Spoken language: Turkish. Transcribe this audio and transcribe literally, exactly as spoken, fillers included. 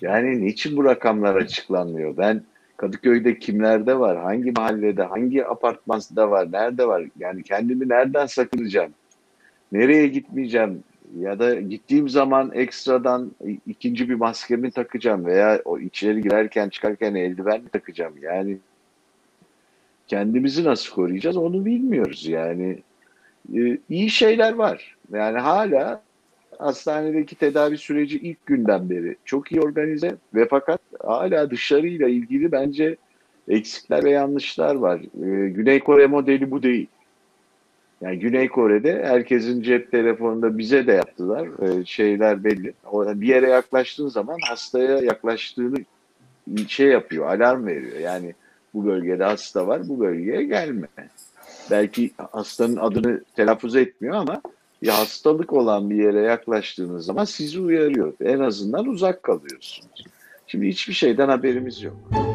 Yani niçin bu rakamlar açıklanmıyor? Ben Kadıköy'de kimlerde var, hangi mahallede, hangi apartmanda var, nerede var? Yani kendimi nereden sakınacağım? Nereye gitmeyeceğim? Ya da gittiğim zaman ekstradan ikinci bir maskemi takacağım veya o içeri girerken çıkarken eldiven mi takacağım? Yani kendimizi nasıl koruyacağız onu bilmiyoruz. Yani e, iyi şeyler var. Yani hala hastanedeki tedavi süreci ilk günden beri çok iyi organize ve fakat hala dışarıyla ilgili bence eksikler ve yanlışlar var. Ee, Güney Kore modeli bu değil. Yani Güney Kore'de herkesin cep telefonunda bize de yaptılar. Ee, şeyler belli. O, bir yere yaklaştığın zaman hastaya yaklaştığını şey yapıyor, alarm veriyor. Yani bu bölgede hasta var, bu bölgeye gelme. Belki hastanın adını telaffuz etmiyor ama bir hastalık olan bir yere yaklaştığınız zaman sizi uyarıyor. En azından uzak kalıyorsunuz. Şimdi hiçbir şeyden haberimiz yok.